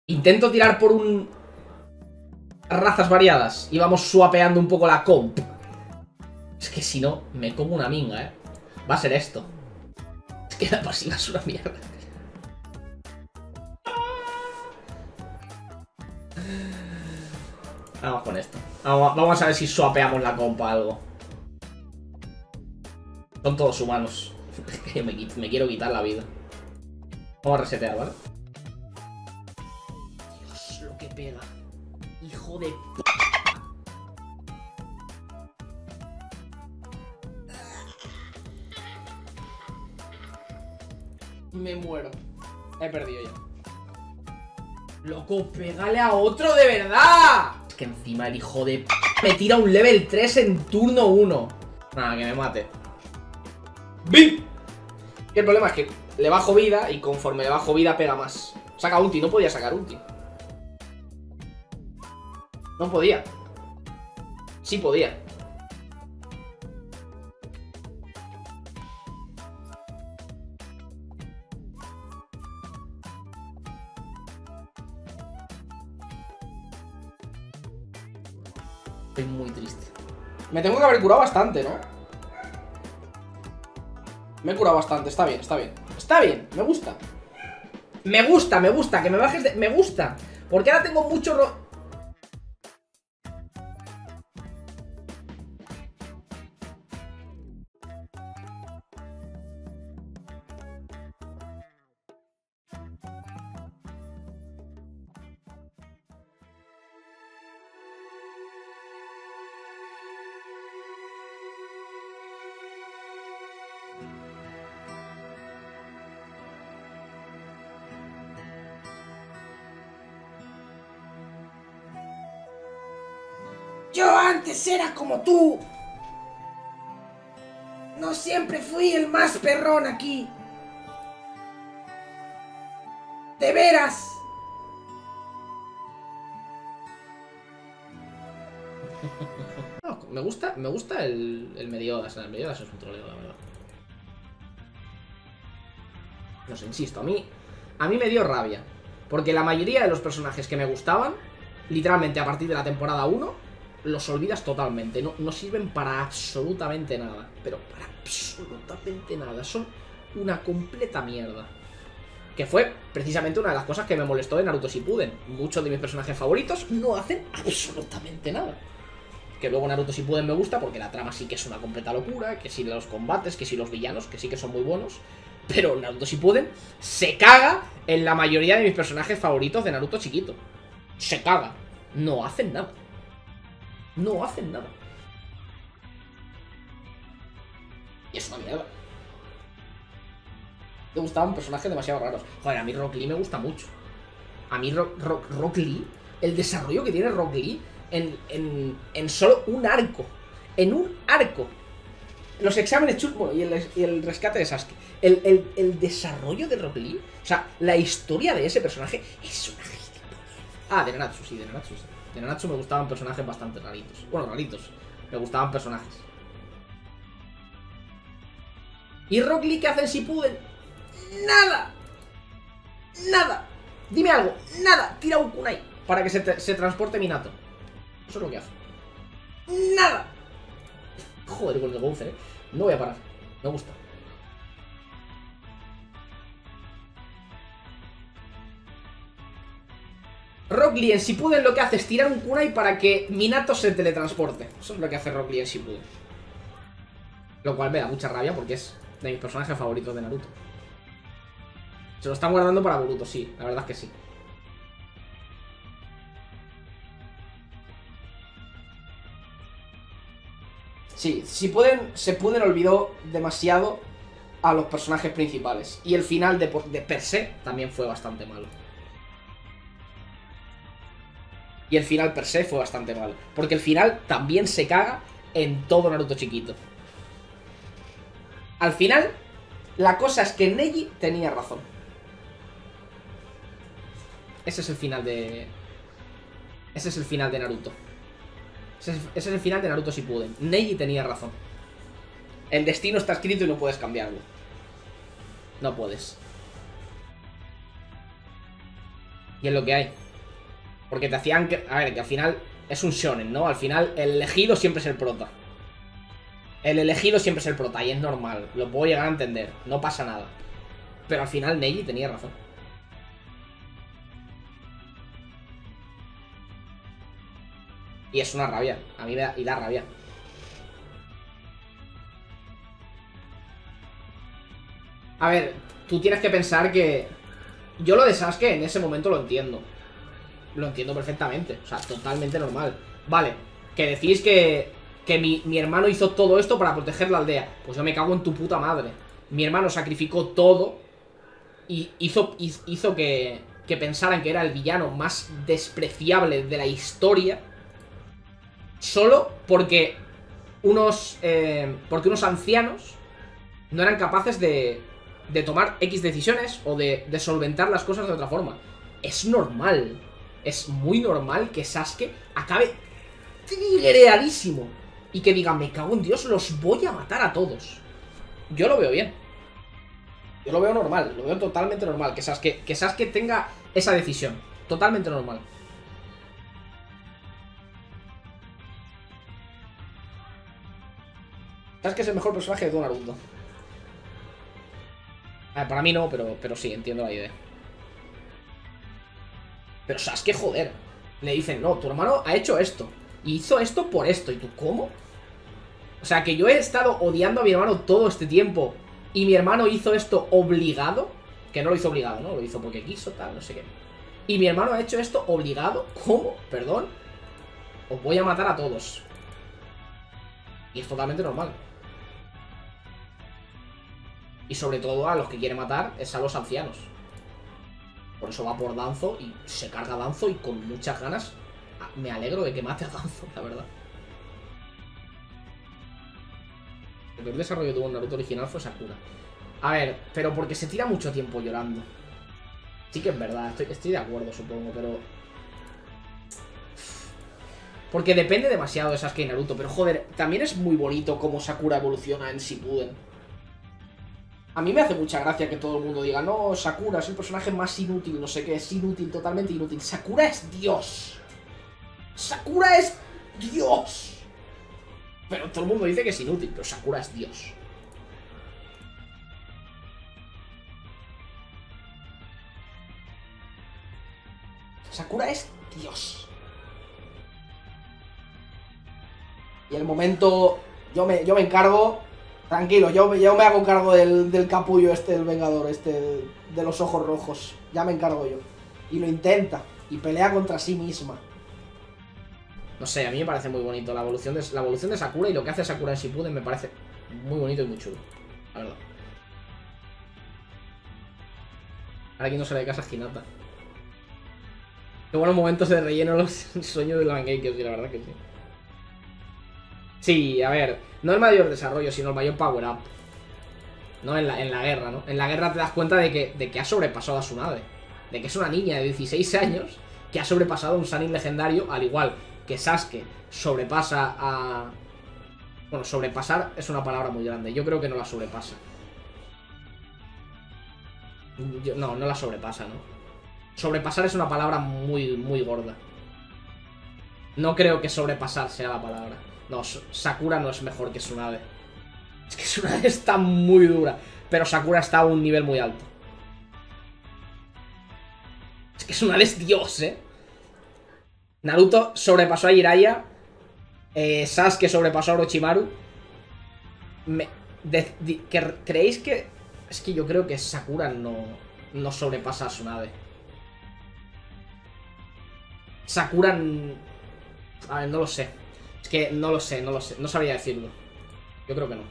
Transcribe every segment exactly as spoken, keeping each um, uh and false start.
Intento tirar por un... razas variadas y vamos swapeando un poco la comp. Es que si no, me como una minga, ¿eh? Va a ser esto. Es que la pasiva es una mierda. Vamos con esto. Vamos, vamos a ver si swapeamos la comp a algo. Son todos humanos. Es que me, me quiero quitar la vida. Vamos a resetear, ¿vale? Dios, lo que pega. Hijo de p... Me muero. He perdido ya. Loco, pégale a otro de verdad. Es que encima el hijo de p... me tira un level tres en turno uno. Nada, que me mate. ¡Bim! Y el problema es que le bajo vida y conforme le bajo vida pega más. Saca ulti, no podía sacar ulti. No podía. Sí podía. Estoy muy triste. Me tengo que haber curado bastante, ¿no? Me he curado bastante, está bien, está bien. Está bien, me gusta. Me gusta, me gusta, que me bajes de... Me gusta. Porque ahora tengo mucho... Ro... Yo antes era como tú. No siempre fui el más perrón aquí. De veras. No, me gusta, me gusta el, el Meliodas. El Meliodas es un troleo, la verdad. No sé, insisto, a mí, a mí me dio rabia. Porque la mayoría de los personajes que me gustaban, literalmente a partir de la temporada uno, los olvidas totalmente. No, no sirven para absolutamente nada. Pero para absolutamente nada. Son una completa mierda. Que fue precisamente una de las cosas que me molestó de Naruto Shippuden. Muchos de mis personajes favoritos no hacen absolutamente nada. Que luego Naruto Shippuden me gusta porque la trama sí que es una completa locura. Que si los combates, que si los villanos, que sí que son muy buenos. Pero Naruto Shippuden se caga en la mayoría de mis personajes favoritos de Naruto chiquito. Se caga. No hacen nada. No hacen nada. Y es una mierda. Me gustaban personajes demasiado raros. Joder, a mí Rock Lee me gusta mucho. A mí Rock, Rock, Rock Lee, el desarrollo que tiene Rock Lee en, en, en solo un arco. En un arco. Los exámenes chusmos y el, y el rescate de Sasuke. El, el, el desarrollo de Rock Lee. O sea, la historia de ese personaje es una gilipollez. Ah, de Nanatsu, sí, de Nanatsu, sí. De Nanatsu me gustaban personajes bastante raritos. Bueno, raritos. Me gustaban personajes. ¿Y Rock Lee qué hace en Shippuden? ¡Nada! ¡Nada! Dime algo. ¡Nada! Tira un kunai para que se, se transporte Minato. Eso es lo que hace. ¡Nada! Joder, con el Bowser, eh. No voy a parar. Me gusta. Rock Lee en Shippuden lo que hace es tirar un kunai para que Minato se teletransporte. Eso es lo que hace Rock Lee en Shippuden. Lo cual me da mucha rabia porque es de mis personajes favoritos de Naruto. Se lo están guardando para Boruto, sí. La verdad es que sí. Sí, Shippuden, Shippuden olvidó demasiado a los personajes principales. Y el final de, de per se también fue bastante malo. Y el final per se fue bastante malo. Porque el final también se caga en todo Naruto chiquito. Al final, la cosa es que Neji tenía razón. Ese es el final de... Ese es el final de Naruto. Ese es, ese es el final de Naruto Shippuden. Neji tenía razón. El destino está escrito y no puedes cambiarlo. No puedes. Y es lo que hay. Porque te hacían que... A ver, que al final es un shonen, ¿no? Al final el elegido siempre es el prota. El elegido siempre es el prota y es normal. Lo puedo llegar a entender. No pasa nada. Pero al final Neji tenía razón. Y es una rabia. A mí me da, y da rabia. A ver, tú tienes que pensar que... Yo lo de Sasuke en ese momento lo entiendo. Lo entiendo perfectamente. O sea, totalmente normal. Vale, que decís que... Que mi, mi hermano hizo todo esto para proteger la aldea. Pues yo me cago en tu puta madre. Mi hermano sacrificó todo y hizo, hizo que, que pensaran que era el villano más despreciable de la historia. Solo porque unos, eh, porque unos ancianos no eran capaces de, de tomar X decisiones o de, de solventar las cosas de otra forma. Es normal. Es muy normal que Sasuke acabe triggereadísimo y que diga, me cago en Dios, los voy a matar a todos. Yo lo veo bien. Yo lo veo normal, lo veo totalmente normal. Que Sasuke, que Sasuke tenga esa decisión. Totalmente normal. Sasuke es el mejor personaje de todo Naruto. A ver, para mí no, pero, pero sí, entiendo la idea. Pero Sasuke, joder. Le dicen, no, tu hermano ha hecho esto. Y hizo esto por esto. ¿Y tú cómo? O sea, que yo he estado odiando a mi hermano todo este tiempo y mi hermano hizo esto obligado. Que no lo hizo obligado, ¿no? Lo hizo porque quiso, tal, no sé qué. Y mi hermano ha hecho esto obligado. ¿Cómo? Perdón. Os voy a matar a todos. Y es totalmente normal. Y sobre todo a los que quiere matar es a los ancianos. Por eso va por Danzo y se carga a Danzo y con muchas ganas. Me alegro de que mate a Danzo, la verdad. El peor desarrollo que tuvo en Naruto original fue Sakura. A ver, pero porque se tira mucho tiempo llorando. Sí que es verdad, estoy, estoy de acuerdo, supongo, pero... Porque depende demasiado de Sasuke y Naruto. Pero joder, también es muy bonito cómo Sakura evoluciona en Shippuden. A mí me hace mucha gracia que todo el mundo diga, no, Sakura es el personaje más inútil, no sé qué, es inútil, totalmente inútil. Sakura es Dios. Sakura es Dios. Pero todo el mundo dice que es inútil, pero Sakura es Dios. Sakura es Dios. Y el momento... Yo me, yo me encargo... Tranquilo, yo, yo me hago cargo del, del capullo este, del Vengador, este, de los ojos rojos. Ya me encargo yo. Y lo intenta. Y pelea contra sí misma. No sé, a mí me parece muy bonito la evolución de, la evolución de Sakura y lo que hace Sakura en Shippuden me parece muy bonito y muy chulo. La verdad. Ahora quien no sale de casa es Hinata. Qué buenos momentos de relleno los sueños de la Mangekyo, sí, la verdad que sí. Sí, a ver, no el mayor desarrollo, sino el mayor power up. No en la, en la guerra, ¿no? En la guerra te das cuenta de que, de que ha sobrepasado a Tsunade. De que es una niña de dieciséis años que ha sobrepasado a un Sannin legendario, al igual que Sasuke sobrepasa a... Bueno, sobrepasar es una palabra muy grande. Yo creo que no la sobrepasa. Yo, no, no la sobrepasa, ¿no? Sobrepasar es una palabra muy, muy gorda. No creo que sobrepasar sea la palabra. No, Sakura no es mejor que Tsunade. Es que Tsunade está muy dura. Pero Sakura está a un nivel muy alto. Es que Tsunade es Dios, ¿eh? Naruto sobrepasó a Jiraiya. Eh, Sasuke sobrepasó a Orochimaru. Me, de, de, que, ¿Creéis que...? Es que yo creo que Sakura no, no sobrepasa a Tsunade. Sakura... A ver, no lo sé. Es que no lo sé, no lo sé. No sabría decirlo. Yo creo que no.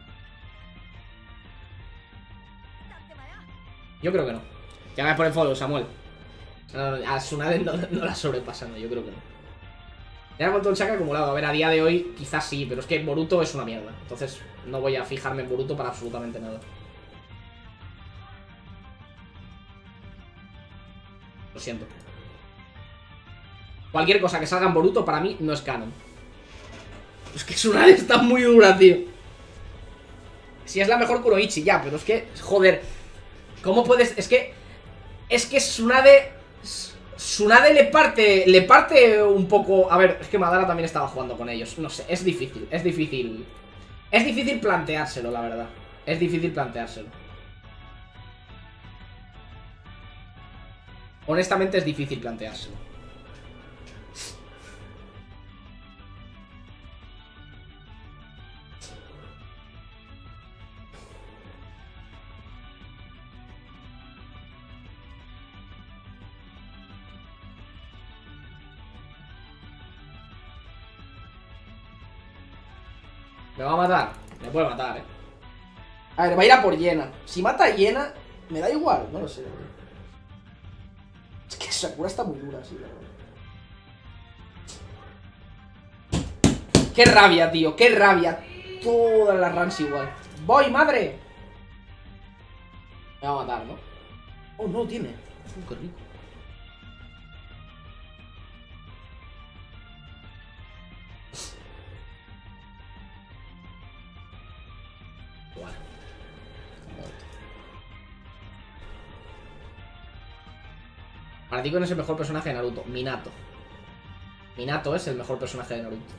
Yo creo que no. Ya me por el follow, Samuel. No, no, a Tsunade no, no la sobrepasa, no, yo creo que no. Ya con todo el chakra acumulado. A ver, a día de hoy quizás sí, pero es que Boruto es una mierda. Entonces no voy a fijarme en Boruto para absolutamente nada. Lo siento. Cualquier cosa que salga en Boruto para mí no es canon. Es que Tsunade está muy dura, tío. Si es la mejor Kunoichi, ya, pero es que, joder, ¿cómo puedes...? Es que... Es que Tsunade Tsunade le parte, le parte un poco... A ver, es que Madara también estaba jugando con ellos. No sé, es difícil, es difícil. Es difícil planteárselo, la verdad. Es difícil planteárselo. Honestamente es difícil planteárselo. Me va a matar. Me puede matar, eh. A ver, va a ir a por Hiena. Si mata a Hiena, me da igual, no lo sé. Es que Sakura está muy dura, sí, la verdad. Qué rabia, tío, qué rabia. Todas las runs igual. ¡Voy, madre! Me va a matar, ¿no? Oh, no lo tiene. Oh, qué rico. Para ti, ¿quién es el mejor personaje de Naruto? Minato. Minato es el mejor personaje de Naruto.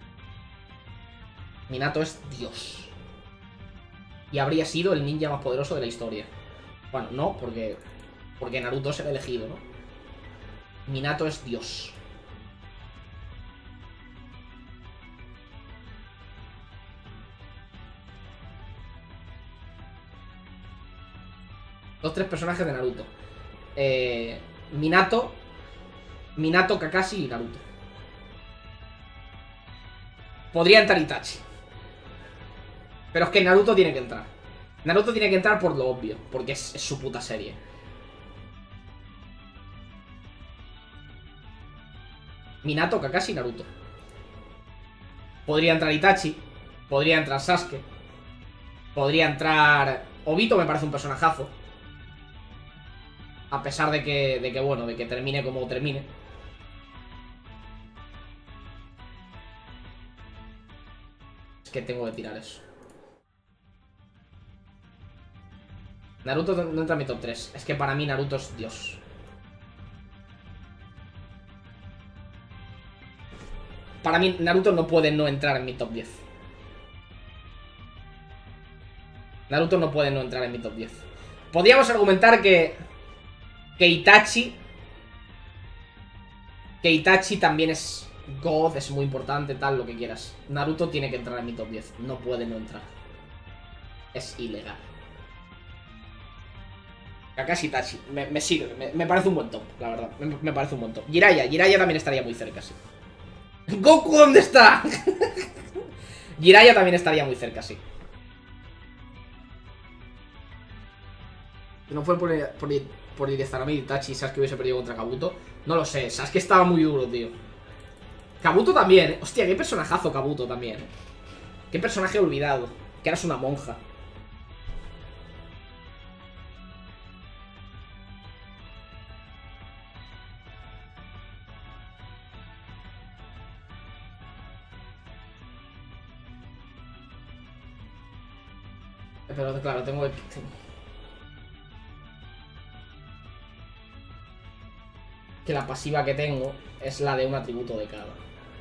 Minato es Dios. Y habría sido el ninja más poderoso de la historia. Bueno, no, porque porque Naruto es el elegido, ¿no? Minato es Dios. Dos, tres personajes de Naruto. Eh... Minato, Minato, Kakashi y Naruto. Podría entrar Itachi, pero es que Naruto tiene que entrar. Naruto tiene que entrar por lo obvio, porque es, es su puta serie. Minato, Kakashi y Naruto. Podría entrar Itachi, podría entrar Sasuke, podría entrar Obito, me parece un personajazo. A pesar de que, de que, bueno, de que termine como termine. Es que tengo que tirar eso. Naruto no entra en mi top tres. Es que para mí Naruto es Dios. Para mí Naruto no puede no entrar en mi top diez. Naruto no puede no entrar en mi top diez. Podríamos argumentar que... Que Itachi... Que Itachi también es God, es muy importante, tal, lo que quieras. Naruto tiene que entrar en mi top diez. No puede no entrar. Es ilegal. Kakashi Itachi. Me, me sirve. Me, me parece un buen top, la verdad. Me, me parece un buen top. Jiraiya. Jiraiya también estaría muy cerca, sí. ¡Goku, ¿dónde está? Jiraiya también estaría muy cerca, sí. No fue por... por por Izanami y Itachi, Sasuke hubiese perdido contra Kabuto. No lo sé, Sasuke estaba muy duro, tío. Kabuto también, ¿eh? Hostia, qué personajazo Kabuto también, ¿eh? Qué personaje olvidado. Que eras una monja. Pero claro, tengo que... Que la pasiva que tengo es la de un atributo de cada.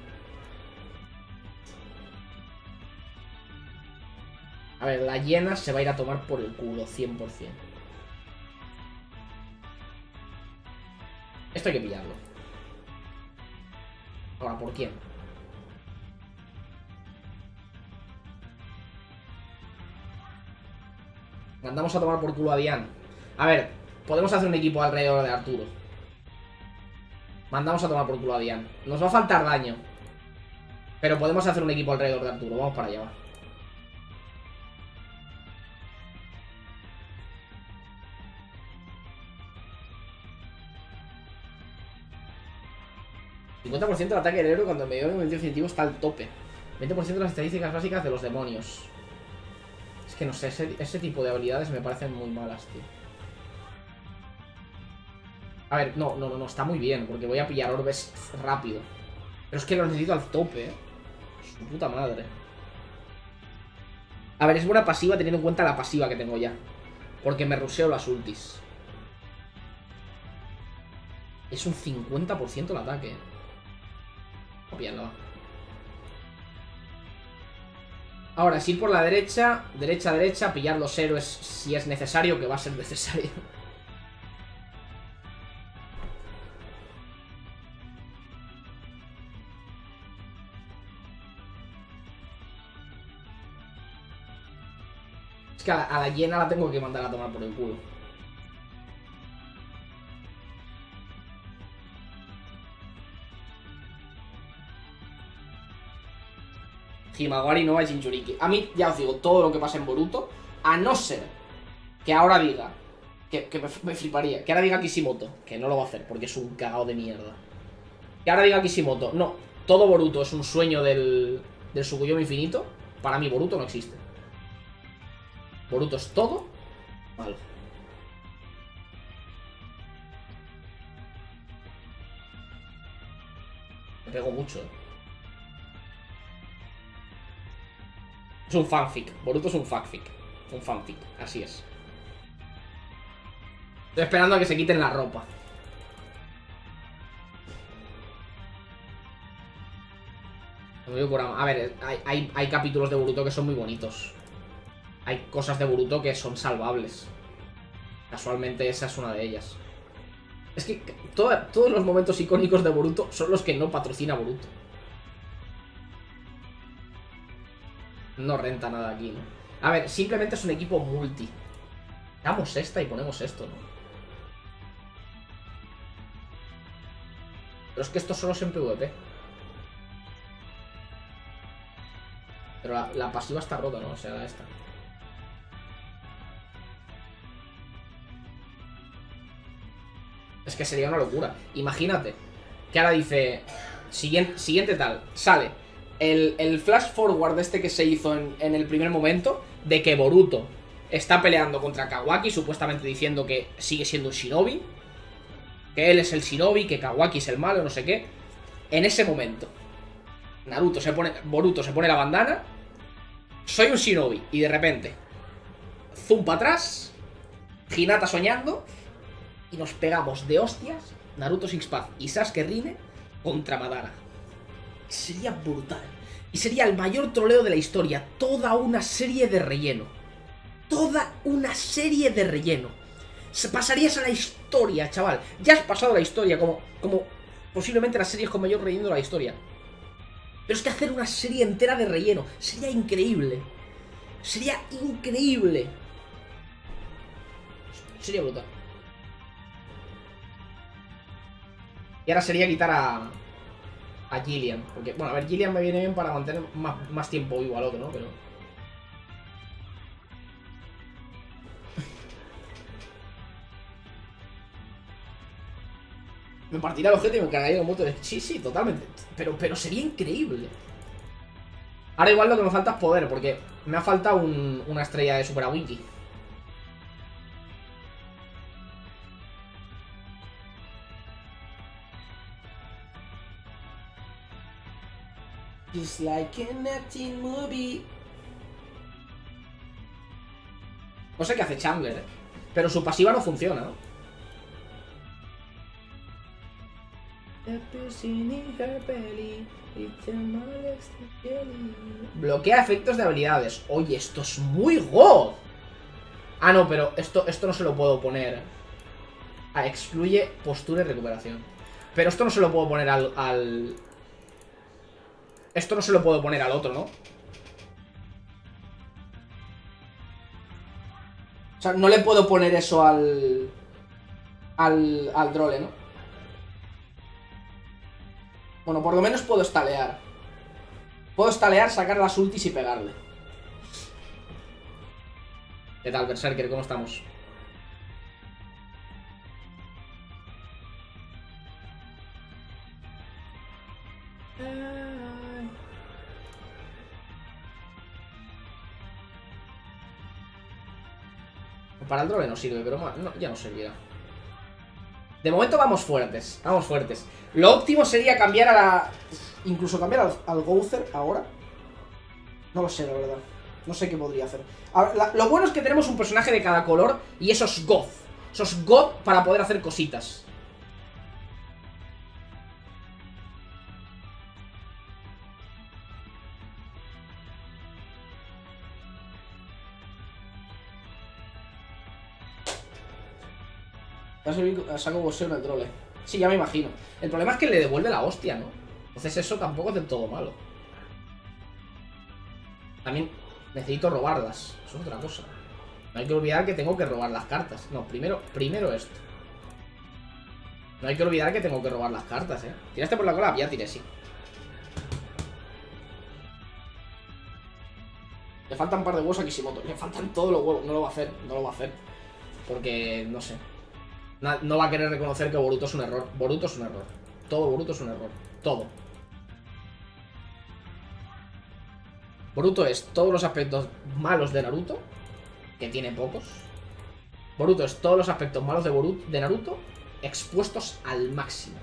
A ver, la hiena se va a ir a tomar por el culo, cien por cien. Esto hay que pillarlo. Ahora, ¿por quién? Mandamos a tomar por culo a Dian. A ver, podemos hacer un equipo alrededor de Arturo. Mandamos a tomar por culo a Dian. Nos va a faltar daño, pero podemos hacer un equipo alrededor de Arturo. Vamos para allá, va. cincuenta por ciento del ataque del héroe cuando el medio de definitivo está al tope. veinte por ciento de las estadísticas básicas de los demonios. Es que no sé, ese, ese tipo de habilidades me parecen muy malas, tío. A ver, no, no, no, está muy bien, porque voy a pillar orbes rápido. Pero es que lo necesito al tope, ¿eh? Su puta madre. A ver, es buena pasiva teniendo en cuenta la pasiva que tengo ya. Porque me ruseo las ultis. Es un cincuenta por ciento el ataque. Copiarlo. Ahora, es ir por la derecha, derecha, derecha, pillar los héroes si es necesario, que va a ser necesario. Es que a la, a la hiena la tengo que mandar a tomar por el culo. Himawari no va a Jinchuriki. A mí, ya os digo, todo lo que pasa en Boruto, a no ser que ahora diga, que, que me, me fliparía, que ahora diga Kishimoto, que no lo va a hacer porque es un cagao de mierda. Que ahora diga Kishimoto, no, todo Boruto es un sueño del, del Tsukuyomi infinito. Para mí Boruto no existe. Boruto es todo malo. Me pego mucho, eh. Es un fanfic. Boruto es un fanfic. Un fanfic. Así es. Estoy esperando a que se quiten la ropa. A ver, hay, hay, hay capítulos de Boruto que son muy bonitos. Hay cosas de Boruto que son salvables. Casualmente esa es una de ellas. Es que todo, todos los momentos icónicos de Boruto son los que no patrocina Boruto. No renta nada aquí, ¿no? A ver, simplemente es un equipo multi. Damos esta y ponemos esto, ¿no? Pero es que esto solo es en PvP. Pero la, la pasiva está rota, ¿no? O sea, esta. Es que sería una locura. Imagínate que ahora dice... Siguiente, siguiente tal. Sale el, el flash forward este que se hizo en, en el primer momento, de que Boruto está peleando contra Kawaki, supuestamente diciendo que sigue siendo un shinobi, que él es el shinobi, que Kawaki es el malo, no sé qué. En ese momento Naruto se pone... Boruto se pone la bandana. Soy un shinobi. Y de repente zoom para atrás, Hinata soñando, y nos pegamos de hostias Naruto Six Path y Sasuke Rine contra Madara. Sería brutal. Y sería el mayor troleo de la historia. Toda una serie de relleno. Toda una serie de relleno. Se pasarías a la historia, chaval. Ya has pasado a la historia como, como posiblemente las series con mayor relleno de la historia. Pero es que hacer una serie entera de relleno sería increíble. Sería increíble. Sería brutal. Y ahora sería quitar a... A Gillian. Porque, bueno, a ver, Gillian me viene bien para mantener más, más tiempo vivo al otro, ¿no? Pero... me partiría el objeto y me cargaría un moto de... Sí, sí, totalmente. Pero, pero sería increíble. Ahora igual lo que me falta es poder, porque me ha faltado un, una estrella de Super Awiki. It's like an acting movie. No sé qué hace Chandler, ¿eh? Pero su pasiva no funciona, ¿no? Bloquea efectos de habilidades. Oye, esto es muy god. Ah, no, pero esto, esto no se lo puedo poner. Ah, excluye postura y recuperación. Pero esto no se lo puedo poner al... al... Esto no se lo puedo poner al otro, ¿no? O sea, no le puedo poner eso al... Al... Al Drole, ¿no? Bueno, por lo menos puedo estalear. Puedo estalear, sacar las ultis y pegarle. ¿Qué tal, Berserker? ¿Cómo estamos? Para el drone no sirve, pero no, ya no servirá. De momento vamos fuertes, vamos fuertes. Lo óptimo sería cambiar a la... Incluso cambiar al, al Gouther ahora. No lo sé, la verdad. No sé qué podría hacer. Ahora, la, lo bueno es que tenemos un personaje de cada color y esos goth. Esos goth para poder hacer cositas. Va a servir a saco boxeo en el trole. Sí, ya me imagino. El problema es que le devuelve la hostia, ¿no? Entonces eso tampoco es del todo malo. También necesito robarlas. Eso es otra cosa. No hay que olvidar que tengo que robar las cartas. No, primero, primero esto. No hay que olvidar que tengo que robar las cartas, ¿eh? ¿Tiraste por la cola? Ya tiré, sí. Le faltan un par de huevos a Kishimoto. Le faltan todos los huevos. No lo va a hacer. No lo va a hacer. Porque, no sé. No va a querer reconocer que Boruto es un error. Boruto es un error. Todo Boruto es un error. Todo. Boruto es todos los aspectos malos de Naruto, que tiene pocos. Boruto es todos los aspectos malos de, Boruto, de Naruto expuestos al máximo.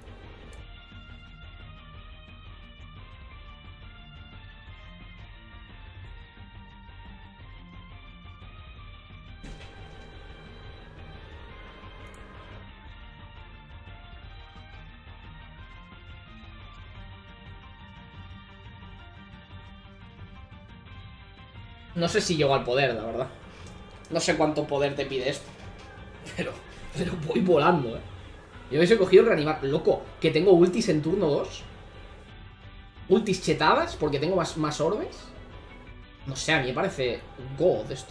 No sé si llego al poder, la verdad. No sé cuánto poder te pide esto. Pero, pero voy volando, eh. Yo hubiese cogido el reanimar. Loco, que tengo ultis en turno dos. Ultis chetadas porque tengo más, más orbes. No sé, a mí me parece god esto.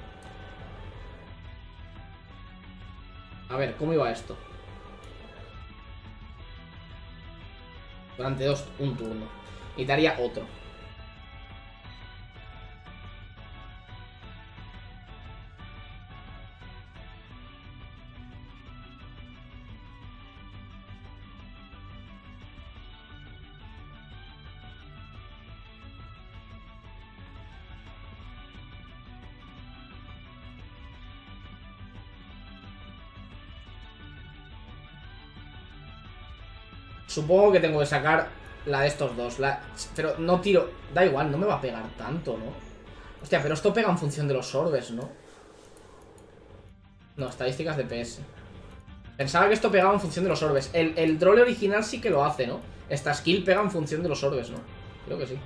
A ver, ¿cómo iba esto? Durante dos, un turno. Y te haría otro. Supongo que tengo que sacar la de estos dos. La... Pero no tiro... Da igual, no me va a pegar tanto, ¿no? Hostia, pero esto pega en función de los orbes, ¿no? No, estadísticas de P S. Pensaba que esto pegaba en función de los orbes. El, el drole original sí que lo hace, ¿no? Esta skill pega en función de los orbes, ¿no? Creo que sí.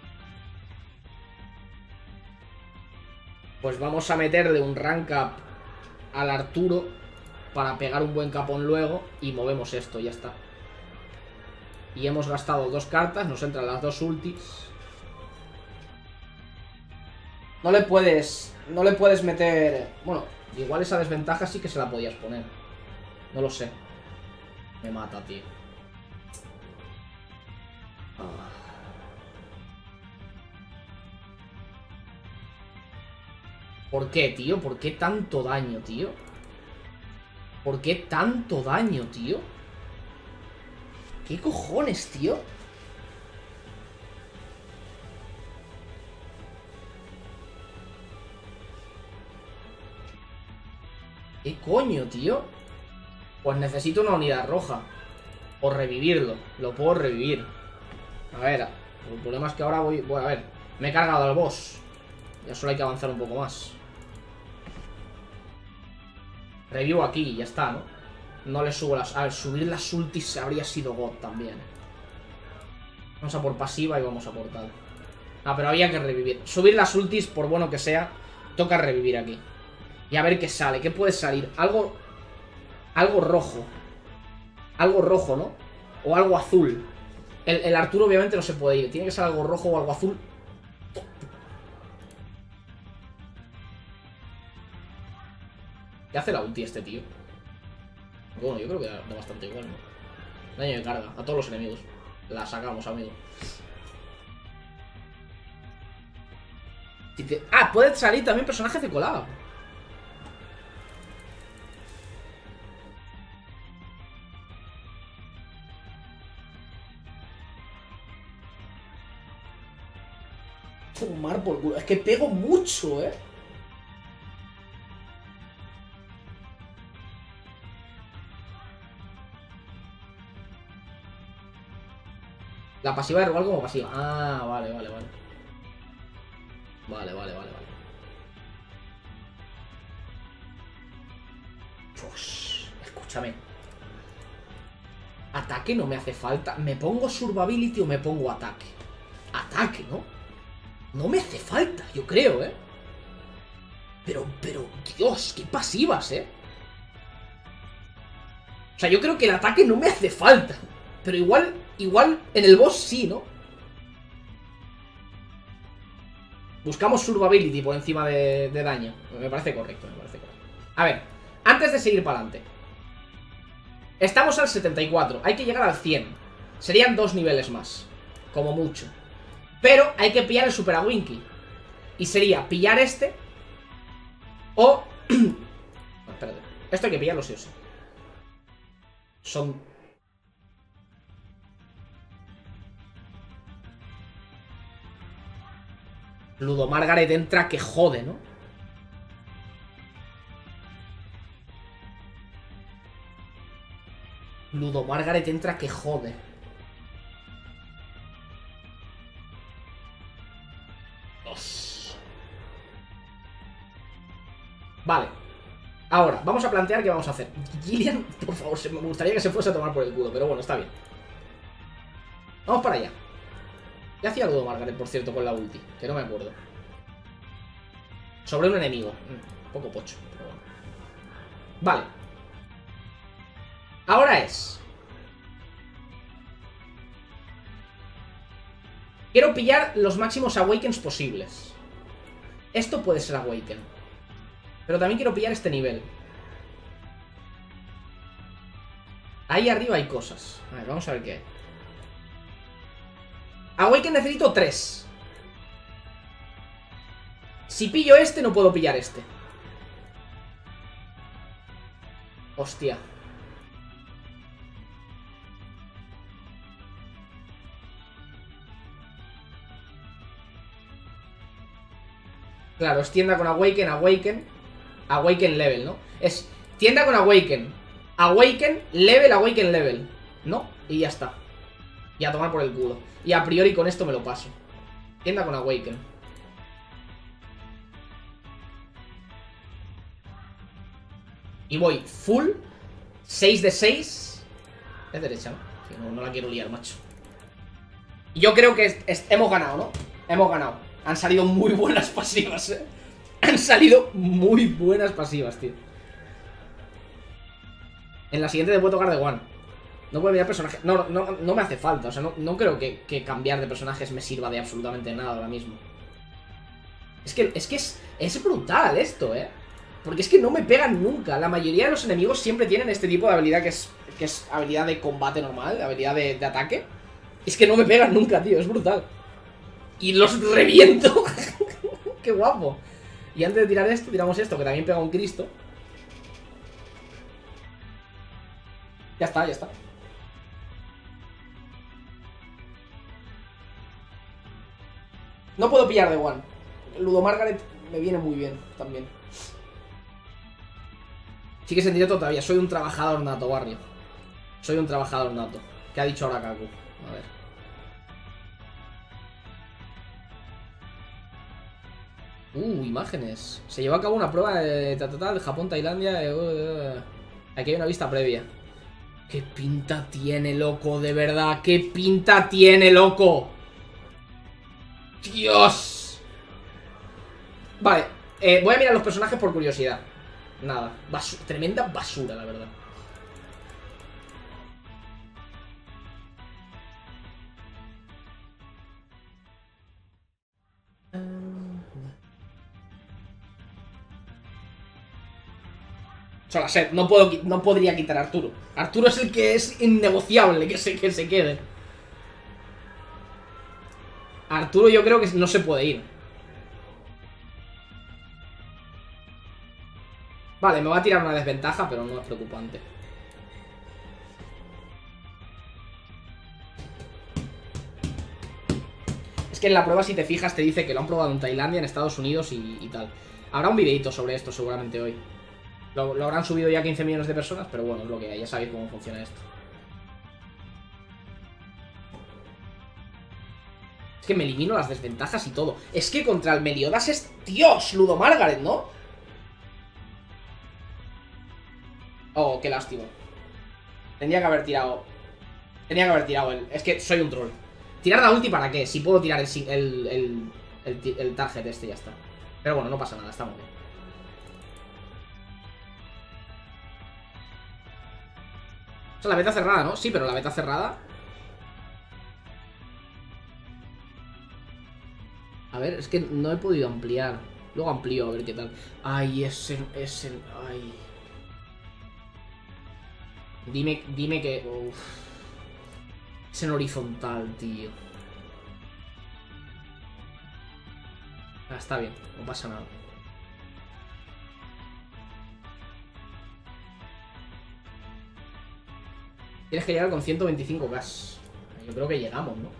Pues vamos a meterle un rank up al Arturo para pegar un buen capón luego. Y movemos esto, ya está. Y hemos gastado dos cartas, nos entran las dos ultis. No le puedes... No le puedes meter... Bueno, igual esa desventaja sí que se la podías poner. No lo sé. Me mata, tío. Ah. ¿Por qué, tío? ¿Por qué tanto daño, tío? ¿Por qué tanto daño, tío? ¿Qué cojones, tío? ¿Qué coño, tío? Pues necesito una unidad roja. O revivirlo. Lo puedo revivir. A ver, el problema es que ahora voy... Bueno, a ver, me he cargado al boss. Ya solo hay que avanzar un poco más. Revivo aquí y ya está, ¿no? No le subo las... A ver, subir las ultis habría sido God también. Vamos a por pasiva y vamos a por tal. Ah, pero había que revivir. Subir las ultis, por bueno que sea, toca revivir aquí. Y a ver qué sale. ¿Qué puede salir? Algo... Algo rojo. Algo rojo, ¿no? O algo azul. El, el Arturo obviamente no se puede ir. Tiene que ser algo rojo o algo azul. ¿Qué hace la ulti este tío? Bueno, yo creo que da bastante igual, ¿no? Daño de carga a todos los enemigos. La sacamos, amigo. Si te... Ah, puede salir también personajes de colada. Tomar por culo. Es que pego mucho, ¿eh? La pasiva de robar como pasiva. Ah, vale, vale, vale. Vale, vale, vale, vale. Pues, escúchame. Ataque no me hace falta. ¿Me pongo survivability o me pongo ataque? Ataque, ¿no? No me hace falta, yo creo, ¿eh? Pero, pero, Dios, qué pasivas, ¿eh? sea, yo creo que el ataque no me hace falta. Pero igual, igual en el boss sí, ¿no? Buscamos survivability por encima de, de daño. Me parece correcto, me parece correcto. A ver, antes de seguir para adelante. Estamos al setenta y cuatro, hay que llegar al cien. Serían dos niveles más, como mucho. Pero hay que pillar el Super Awinky. Y sería pillar este o... no, espérate. Esto hay que pillarlo sí o sí. Son... Ludo Margaret entra que jode, ¿no? Ludo Margaret entra que jode. Dios. Vale. Ahora, vamos a plantear qué vamos a hacer. Gillian, por favor, me gustaría que se fuese a tomar por el culo, pero bueno, está bien. Vamos para allá. ¿Qué hacía Ludo Margaret, por cierto, con la ulti? Que no me acuerdo. Sobre un enemigo. Un poco pocho, pero bueno. Vale. Ahora es... quiero pillar los máximos Awakens posibles. Esto puede ser Awaken. Pero también quiero pillar este nivel. Ahí arriba hay cosas. A ver, vamos a ver qué hay. Awaken necesito tres. Si pillo este, no puedo pillar este. Hostia. Claro, es tienda con Awaken, Awaken, Awaken level, ¿no? Es tienda con Awaken, Awaken, level, Awaken level, ¿no? Y ya está. Y a tomar por el culo. Y a priori con esto me lo paso. Tienda con Awaken. Y voy full seis de seis. Es derecha, ¿no? Sí, no, no la quiero liar, macho. Y yo creo que es, es, hemos ganado, ¿no? Hemos ganado. Han salido muy buenas pasivas, ¿eh? Han salido muy buenas pasivas, tío. En la siguiente te puedo tocar de One. No puedo mirar personajes. No, no, no me hace falta. O sea, no, no creo que, que cambiar de personajes me sirva de absolutamente nada ahora mismo. Es que, es que es, es brutal esto, ¿eh? Porque es que no me pegan nunca. La mayoría de los enemigos siempre tienen este tipo de habilidad que es, que es habilidad de combate normal, habilidad de, de ataque. Es que no me pegan nunca, tío. Es brutal. Y los reviento. Qué guapo. Y antes de tirar esto, tiramos esto, que también pega un Cristo. Ya está, ya está. No puedo pillar de One. Ludo Margaret me viene muy bien también. Sí que se entiende todavía. Soy un trabajador nato, barrio. Soy un trabajador nato. ¿Qué ha dicho ahora Kaku? A ver. Uh, imágenes. Se llevó a cabo una prueba de total de Japón, Tailandia. Eh, uh, uh. Aquí hay una vista previa. ¿Qué pinta tiene, loco? De verdad, ¿qué pinta tiene, loco? ¡Dios! Vale, eh, voy a mirar los personajes por curiosidad. Nada, Basu- tremenda basura, la verdad. Solaset, no puedo, no podría quitar a Arturo. Arturo es el que es innegociable que se, que se quede. Arturo yo creo que no se puede ir. Vale, me va a tirar una desventaja, pero no es preocupante. Es que en la prueba, si te fijas, te dice que lo han probado en Tailandia, en Estados Unidos y, y tal. Habrá un videito sobre esto seguramente hoy. Lo, lo habrán subido ya quince millones de personas, pero bueno, es lo que hay, ya sabéis cómo funciona esto. Es que me elimino las desventajas y todo. Es que contra el Meliodas es... ¡Dios! Ludo Margaret, ¿no? Oh, qué lástima. Tendría que haber tirado... Tenía que haber tirado el... Es que soy un troll. ¿Tirar la ulti para qué? Si puedo tirar el, el, el, el, el target este, ya está. Pero bueno, no pasa nada, estamos bien. O sea, la beta cerrada, ¿no? Sí, pero la beta cerrada... A ver, es que no he podido ampliar. Luego amplío, a ver qué tal. Ay, es el... Es el... Ay... Dime, dime que... Uf. Es en horizontal, tío. Ah, está bien, no pasa nada. Tienes que llegar con ciento veinticinco K. Yo creo que llegamos, ¿no?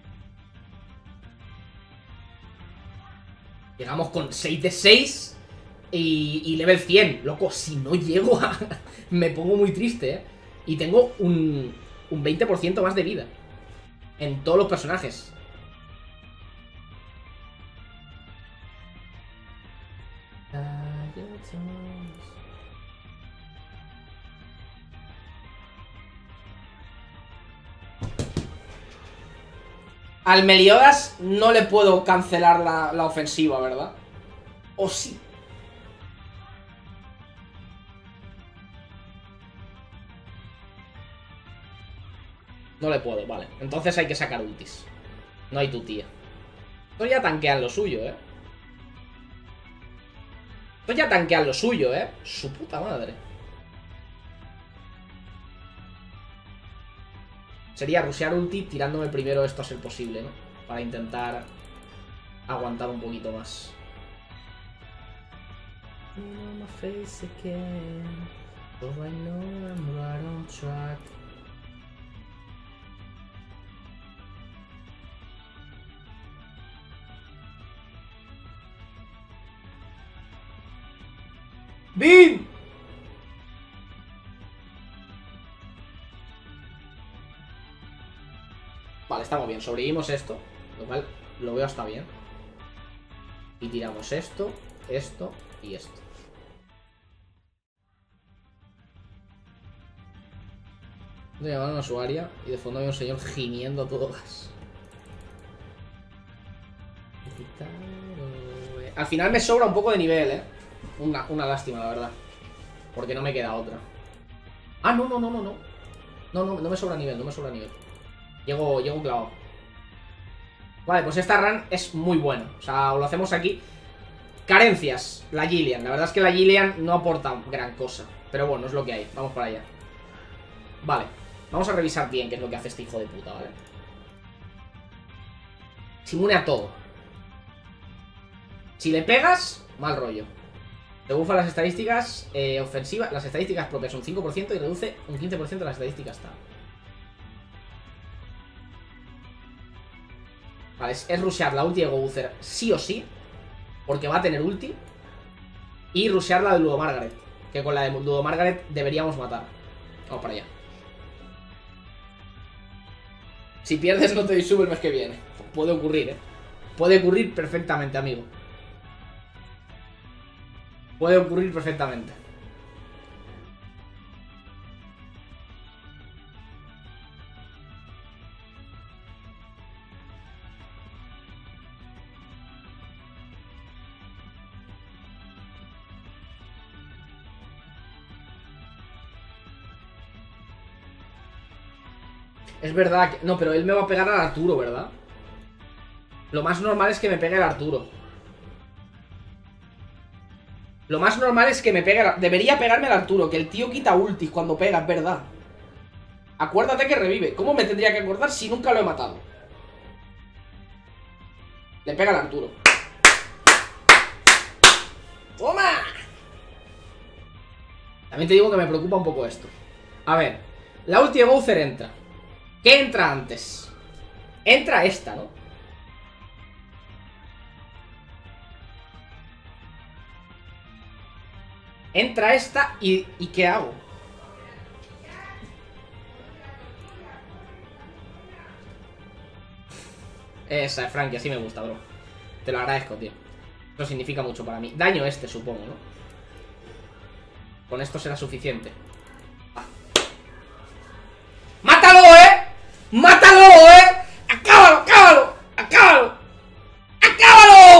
Llegamos con seis de seis y, y level cien. Loco, si no llego a... me pongo muy triste, ¿eh? Y tengo un, un veinte por ciento más de vida en todos los personajes. Al Meliodas no le puedo cancelar la, la ofensiva, ¿verdad? ¿O sí? No le puedo, vale. Entonces hay que sacar ultis. No hay tu tía. Estos ya tanquean lo suyo, ¿eh? Estos ya tanquean lo suyo, ¿eh? Su puta madre. Sería rushear ulti tirándome primero esto a ser posible, ¿no? Para intentar aguantar un poquito más. ¡Bim! Vale, estamos bien, sobrevivimos esto, lo cual lo veo hasta bien. Y tiramos esto, esto y esto. Voy a llamar a una usuaria y de fondo hay un señor gimiendo todo gas. Al final me sobra un poco de nivel, eh. Una, una lástima, la verdad. Porque no me queda otra. Ah, no, no, no, no, no. No, no, no me sobra nivel, no me sobra nivel. Llego, llego clavado. Vale, pues esta run es muy buena. O sea, lo hacemos aquí. Carencias, la Gillian. La verdad es que la Gillian no aporta gran cosa. Pero bueno, es lo que hay, vamos para allá. Vale, vamos a revisar bien qué es lo que hace este hijo de puta, ¿vale? Se inmune a todo. Si le pegas, mal rollo. Te buffa las estadísticas eh, ofensivas. Las estadísticas propias un cinco por ciento y reduce un quince por ciento de las estadísticas tal. Vale, es, es rushear la ulti de Gobuther sí o sí, porque va a tener ulti. Y rushear la de Ludo Margaret, que con la de Ludo Margaret deberíamos matar. Vamos para allá. Si pierdes no te doy sub el mes que viene. Puede ocurrir, eh. Puede ocurrir perfectamente, amigo. Puede ocurrir perfectamente. Es verdad que... No, pero él me va a pegar al Arturo, ¿verdad? Lo más normal es que me pegue el Arturo. Lo más normal es que me pegue el... Debería pegarme el Arturo, que el tío quita ultis cuando pega, es verdad. Acuérdate que revive. ¿Cómo me tendría que acordar si nunca lo he matado? Le pega el Arturo. ¡Toma! También te digo que me preocupa un poco esto. A ver, la ulti de Bowser entra. ¿Qué entra antes? Entra esta, ¿no? Entra esta y... ¿Y qué hago? Esa es Frankie, así me gusta, bro. Te lo agradezco, tío. Eso significa mucho para mí. Daño este, supongo, ¿no? Con esto será suficiente. Ah. ¡Mátalo, eh! ¡Mátalo, eh! ¡Acábalo, acábalo! ¡Acábalo! ¡Acábalo!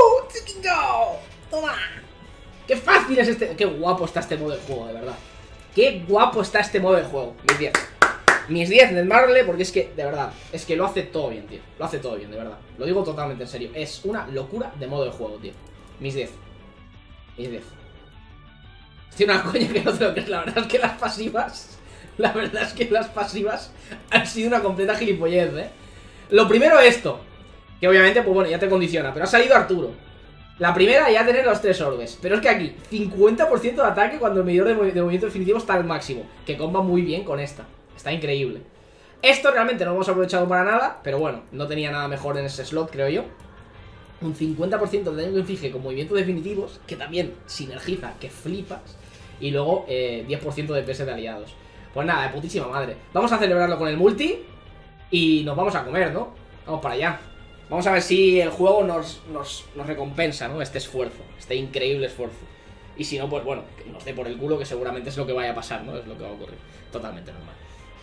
¡Woo! ¡Toma! ¡Qué fácil es este! ¡Qué guapo está este modo de juego, de verdad! Qué guapo está este modo de juego. Mis diez. Mis diez en el Marble, porque es que, de verdad, es que lo hace todo bien, tío. Lo hace todo bien, de verdad. Lo digo totalmente en serio. Es una locura de modo de juego, tío. Mis diez. Mis diez. Estoy una coña que no te lo crees. La verdad es que las pasivas... La verdad es que las pasivas han sido una completa gilipollez, ¿eh? Lo primero esto, que obviamente, pues bueno, ya te condiciona. Pero ha salido Arturo. La primera ya tener los tres orbes. Pero es que aquí, cincuenta por ciento de ataque cuando el medidor de, movi de movimiento definitivo está al máximo. Que comba muy bien con esta. Está increíble. Esto realmente no lo hemos aprovechado para nada. Pero bueno, no tenía nada mejor en ese slot, creo yo. Un cincuenta por ciento de daño que inflige con movimientos definitivos, que también sinergiza, que flipas. Y luego eh, diez por ciento de P S de aliados. Pues nada, de putísima madre. Vamos a celebrarlo con el multi y nos vamos a comer, ¿no? Vamos para allá. Vamos a ver si el juego nos, nos, nos recompensa, ¿no? Este esfuerzo, este increíble esfuerzo. Y si no, pues bueno, que nos dé por el culo, que seguramente es lo que vaya a pasar, ¿no? Es lo que va a ocurrir. Totalmente normal.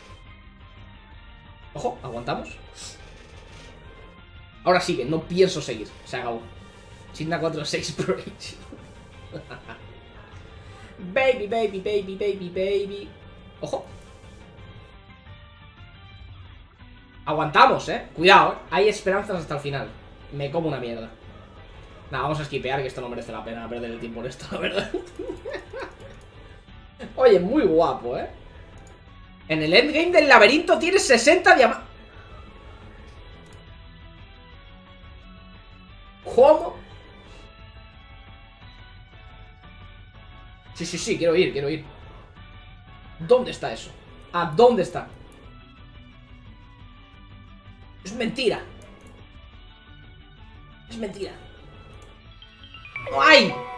Ojo, aguantamos. Ahora sí que no pienso seguir. Se acabó. Signa cuatro seis Bridge. Baby, baby, baby, baby, baby. Ojo. Aguantamos, eh. Cuidado, eh. Hay esperanzas hasta el final. Me como una mierda. Nada, vamos a esquipear, que esto no merece la pena perder el tiempo en esto, la verdad. Oye, muy guapo, eh. En el endgame del laberinto tienes sesenta diamantes. ¿Cómo? Sí, sí, sí, quiero ir, quiero ir. ¿Dónde está eso? ¿A dónde está? Es mentira. Es mentira. ¡No hay!